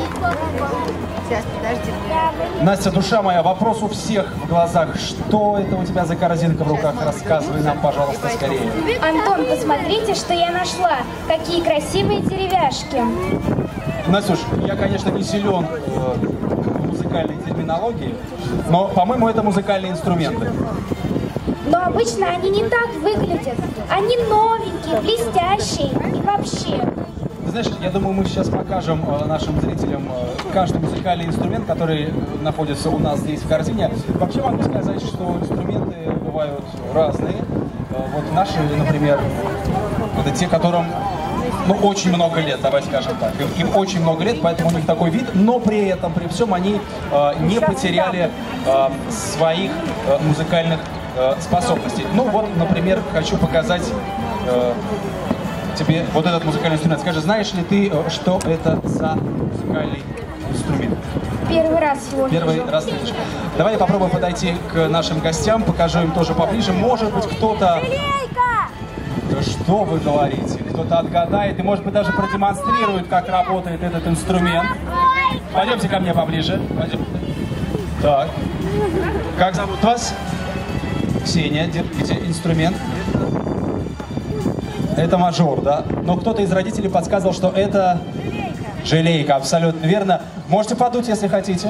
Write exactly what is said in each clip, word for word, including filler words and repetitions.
Сейчас, подожди. Настя, душа моя, вопрос у всех в глазах. Что это у тебя за корзинка в руках? Рассказывай нам, пожалуйста, скорее. Антон, посмотрите, что я нашла. Какие красивые деревяшки. Настюш, я, конечно, не силен в музыкальной терминологии, но, по-моему, это музыкальные инструменты. Но обычно они не так выглядят. Они новенькие, блестящие и вообще. Ты знаешь, я думаю, мы сейчас покажем нашим зрителям каждый музыкальный инструмент, который находится у нас здесь в корзине. Вообще могу сказать, что инструменты бывают разные. Вот наши, например, это те, которым ну, очень много лет, давай скажем так. Им, им очень много лет, поэтому у них такой вид, но при этом, при всем, они э, не потеряли э, своих э, музыкальных э, способностей. Ну вот, например, хочу показать э, тебе вот этот музыкальный инструмент. Скажи, знаешь ли ты, что это за музыкальный инструмент? Первый раз его Первый вижу. раз видишь. Давай я попробую подойти к нашим гостям, покажу им тоже поближе. Может быть, кто-то... Да что вы говорите? Кто-то отгадает и, может быть, даже продемонстрирует, как работает этот инструмент. Пойдемте ко мне поближе. Пойдем. Так. Как зовут вас? Ксения. Держите инструмент. Это мажор, да? Но кто-то из родителей подсказывал, что это желейка. Абсолютно верно. Можете подуть, если хотите.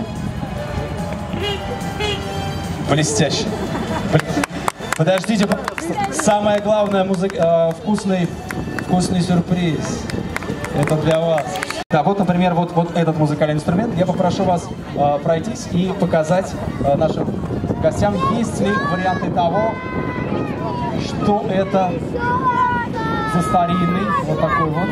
Блестяще. Подождите, самое главное, музык... э, вкусный, вкусный сюрприз. Это для вас. Да, вот, например, вот, вот этот музыкальный инструмент. Я попрошу вас э, пройтись и показать э, нашим гостям, есть ли варианты того, что это за старинный, вот такой вот.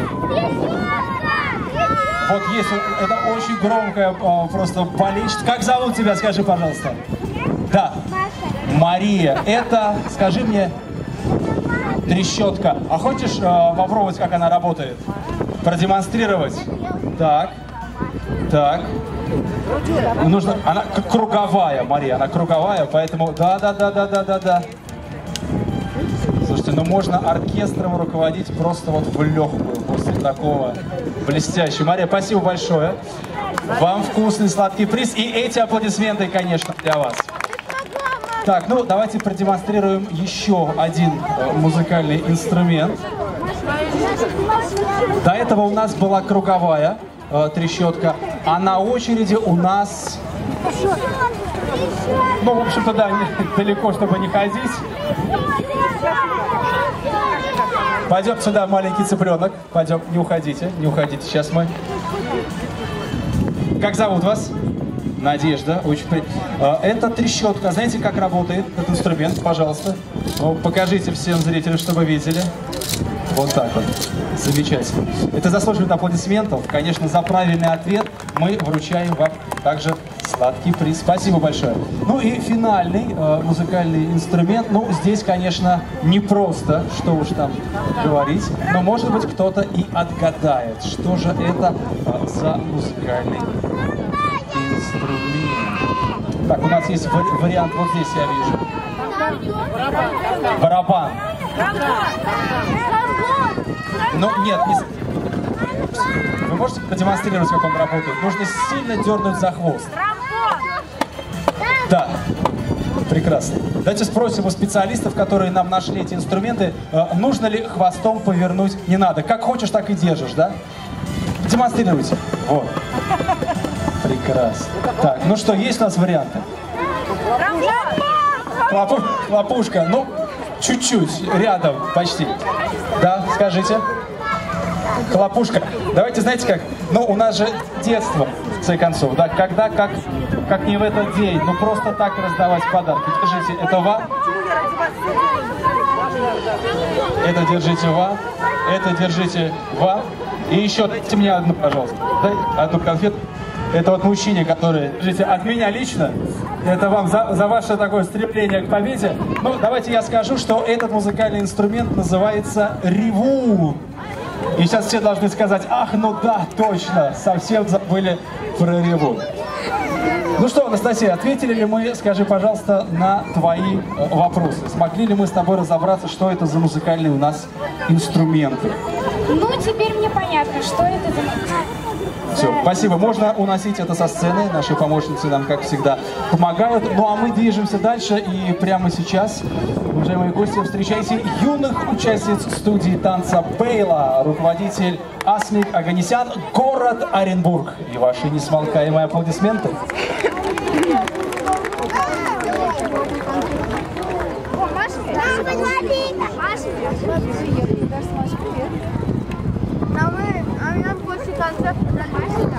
Вот есть, это очень громкое, э, просто болезнь. Как зовут тебя, скажи, пожалуйста. Да. Мария, это, скажи мне, трещотка. А хочешь э, попробовать, как она работает? Продемонстрировать? Так, так. Нужно, она круговая, Мария, она круговая, поэтому да, да, да, да, да, да, да. Слушайте, ну можно оркестром руководить просто вот в легкую после такого блестящего. Мария, спасибо большое. Вам вкусный сладкий приз и эти аплодисменты, конечно, для вас. Так, ну давайте продемонстрируем еще один э, музыкальный инструмент. До этого у нас была круговая э, трещотка, а на очереди у нас... Ну, в общем-то, да, не, далеко, чтобы не ходить. Пойдем сюда, маленький цыпленок. Пойдем, не уходите, не уходите. Сейчас мы... Как зовут вас? Надежда, очень приятно. Это трещотка. Знаете, как работает этот инструмент? Пожалуйста. Ну, покажите всем зрителям, чтобы видели. Вот так вот. Замечательно. Это заслуживает аплодисментов. Конечно, за правильный ответ мы вручаем вам также сладкий приз. Спасибо большое. Ну и финальный э, музыкальный инструмент. Ну, здесь, конечно, не просто, что уж там говорить, но, может быть, кто-то и отгадает, что же это э, за музыкальный инструмент. Так, у нас есть вариант, вот здесь я вижу. Барабан. Ну, нет, не... Вы можете продемонстрировать, как он работает? Нужно сильно дернуть за хвост. Да, прекрасно. Давайте спросим у специалистов, которые нам нашли эти инструменты, нужно ли хвостом повернуть? Не надо. Как хочешь, так и держишь, да? Демонстрируйте. Вот. Прекрасно. Так, ну что, есть у нас варианты? Хлопу... Хлопушка, ну, чуть-чуть, рядом, почти. Да, скажите. Хлопушка. Давайте, знаете как, ну, у нас же детство, в конце концов, да, когда, как, как не в этот день, ну, просто так раздавать подарки. Держите, это вам. Это держите вам. Это держите вам. И еще дайте мне одну, пожалуйста. Дай одну конфету. Это вот мужчине, который, держите, от меня лично, это вам за, за ваше такое стремление к победе. Ну, давайте я скажу, что этот музыкальный инструмент называется ревун. И сейчас все должны сказать, ах, ну да, точно, совсем забыли про ревун. Ну что, Анастасия, ответили ли мы, скажи, пожалуйста, на твои вопросы? Смогли ли мы с тобой разобраться, что это за музыкальные у нас инструменты? Ну, теперь мне понятно, что это за... Все, спасибо. Можно уносить это со сцены. Наши помощницы нам, как всегда, помогают. Ну а мы движемся дальше. И прямо сейчас, уважаемые гости, встречайте юных участниц студии танца Бейла, руководитель Асмик Оганесян, город Оренбург. И ваши несмолкаемые аплодисменты. Нам, а нам после концерта